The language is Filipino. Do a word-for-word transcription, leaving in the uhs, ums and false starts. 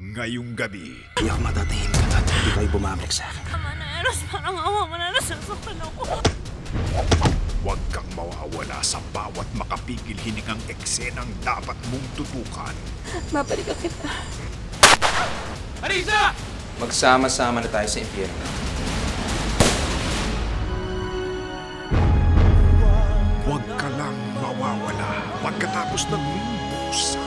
ngayong gabi. Hindi ako matatahimik at hindi kayo bumabalik sa akin. Tama na, Eros. Parang awa mo na, nasasaktan ako. Huwag kang mawawala sa bawat makapigil hiningang eksenang dapat mong tutukan. Babalikan kita. Arisa! Magsama-sama na tayo sa impyerno. Huwag ka lang mawawala pagkatapos ng busa.